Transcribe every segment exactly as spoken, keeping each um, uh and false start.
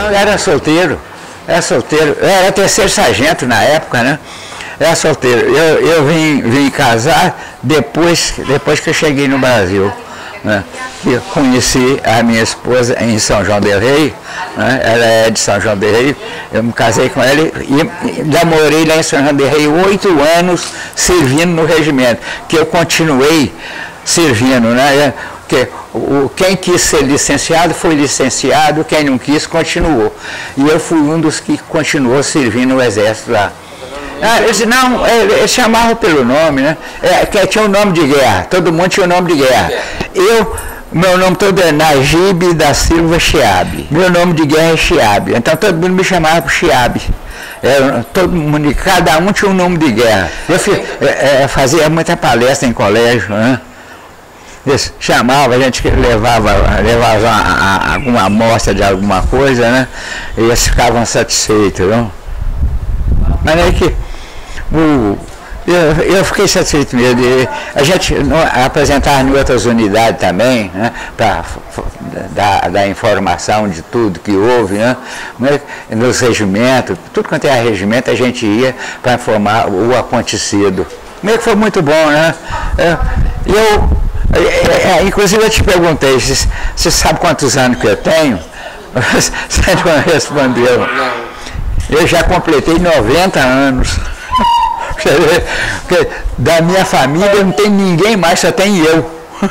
Eu era solteiro, era solteiro, eu era terceiro sargento na época, né? Era solteiro. Eu, eu vim, vim casar depois, depois que eu cheguei no Brasil. Né? Eu conheci a minha esposa em São João del Rei, né? Ela é de São João del Rei, eu me casei com ela e namorei lá em São João del Rei oito anos servindo no regimento, que eu continuei servindo, né? Porque o, quem quis ser licenciado foi licenciado, quem não quis continuou. E eu fui um dos que continuou servindo no exército lá. Ah, eles, não, eles chamavam pelo nome, né? É, que tinha um nome de guerra, todo mundo tinha um nome de guerra. Eu, meu nome todo é Najib da Silva Chiabe. Meu nome de guerra é Chiabe. Então todo mundo me chamava por Chiabe. É, todo mundo, cada um tinha um nome de guerra. Eu fiz, é, é, fazia muita palestra em colégio, né? Eles chamavam, a gente levava, levava uma, a, alguma amostra de alguma coisa, né? E eles ficavam satisfeitos, não? Mas é que o, eu, eu fiquei satisfeito mesmo. E a gente apresentava em outras unidades também, né, para dar, dar informação de tudo que houve, né, nos regimentos, tudo quanto é regimento a gente ia para informar o acontecido. Meio que foi muito bom, né? Eu, é, é, inclusive eu te perguntei, você, você sabe quantos anos que eu tenho? Você não respondeu. Eu já completei noventa anos. Porque da minha família não tem ninguém mais, só tem eu.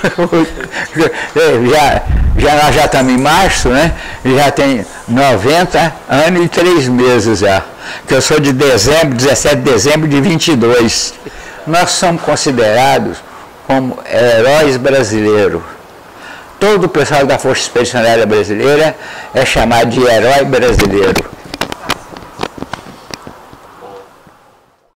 já, já, nós já estamos em março, né? Já tem noventa anos e três meses já. Que eu sou de dezembro, dezessete de dezembro de vinte e dois. Nós somos considerados como heróis brasileiros. Todo o pessoal da Força Expedicionária Brasileira é chamado de herói brasileiro.